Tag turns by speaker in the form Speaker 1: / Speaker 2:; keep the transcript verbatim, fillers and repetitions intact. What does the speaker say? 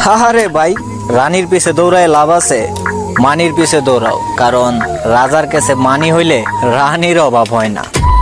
Speaker 1: আরে ভাই, রানীর পিছে দৌড়ায় লাভ আছে? মানির পিছে দৌড়াও, কারণ রাজার কাছে মানি হইলে রানীর অভাব হয় না।